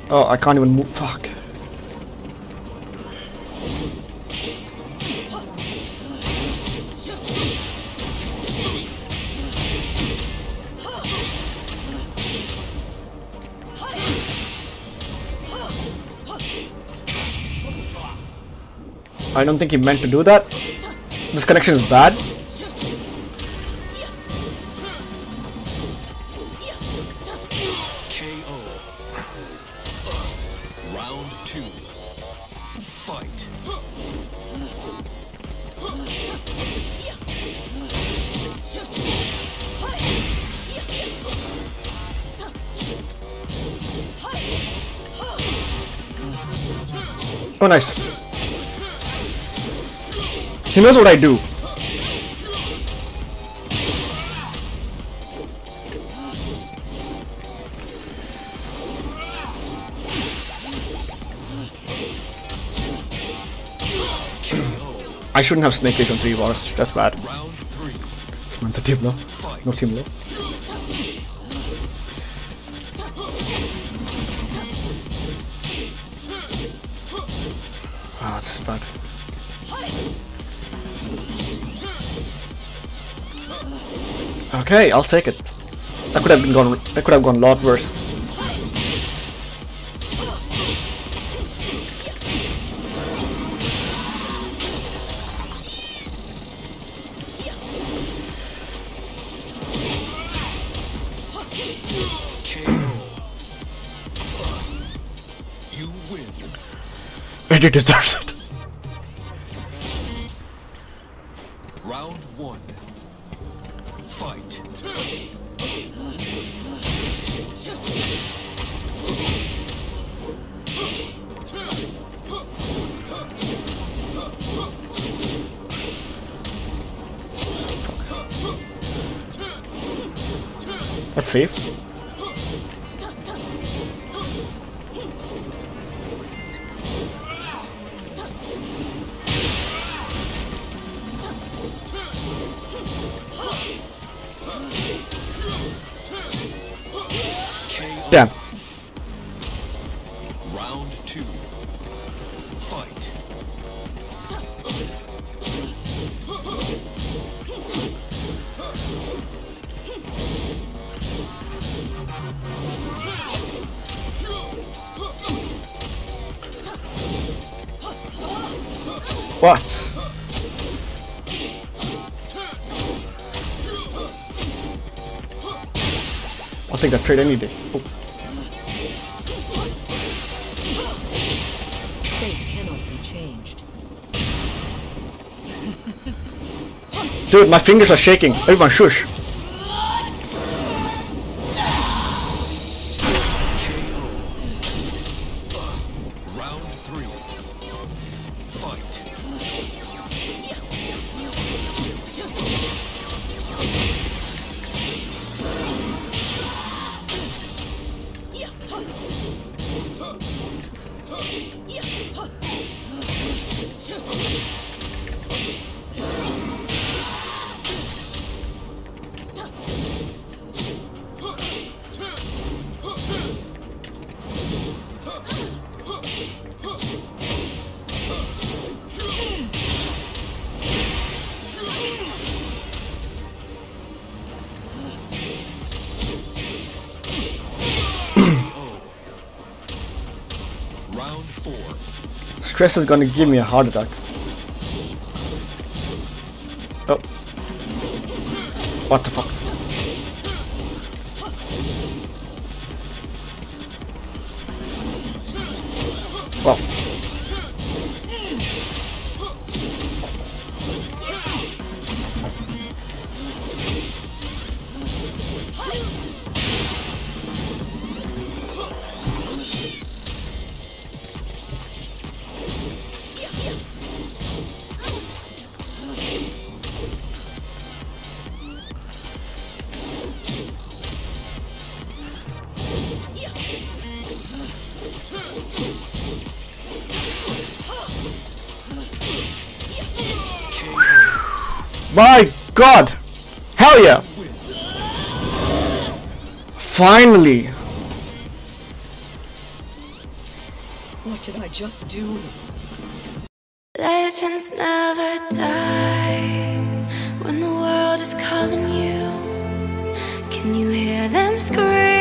Oh, I can't even move. Fuck. I don't think he meant to do that. This connection is bad. KO. Round 2. Fight. Oh, nice. He knows what I do. I shouldn't have Snake Age on 3 bars. That's bad. Round 3. It's a team low. No team low. Ah, this is bad. Okay, I'll take it. That could have gone a lot worse. You win. Eddie deserves it. Round 1. Fight. That's safe. Damn. Round 2. Fight. What? I'll take that trade any day. Oh. Fate cannot be changed. Dude, my fingers are shaking. Everyone shush. Round 3. Fight. Round 4. Stress is gonna give me a heart attack. Oh. What the fuck? Well. My God! Hell yeah! Finally! What did I just do? Legends never die when the world is calling you. Can you hear them scream?